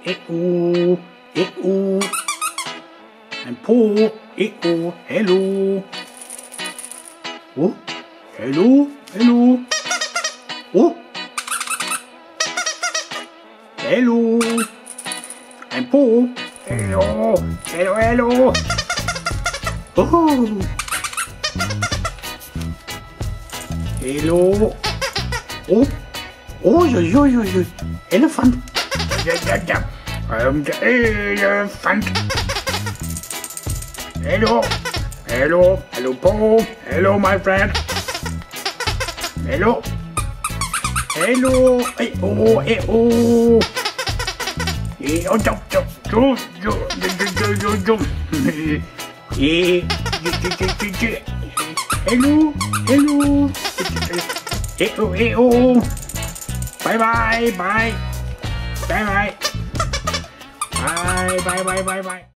Ein Po, hello. Oh, hello. Oh, hello. Ein Po, hello. Oh, hello. Oh, Elefant. Der Elefant. Hello, Po. Hello, my friend. Hello. Hello. Bye. Bye.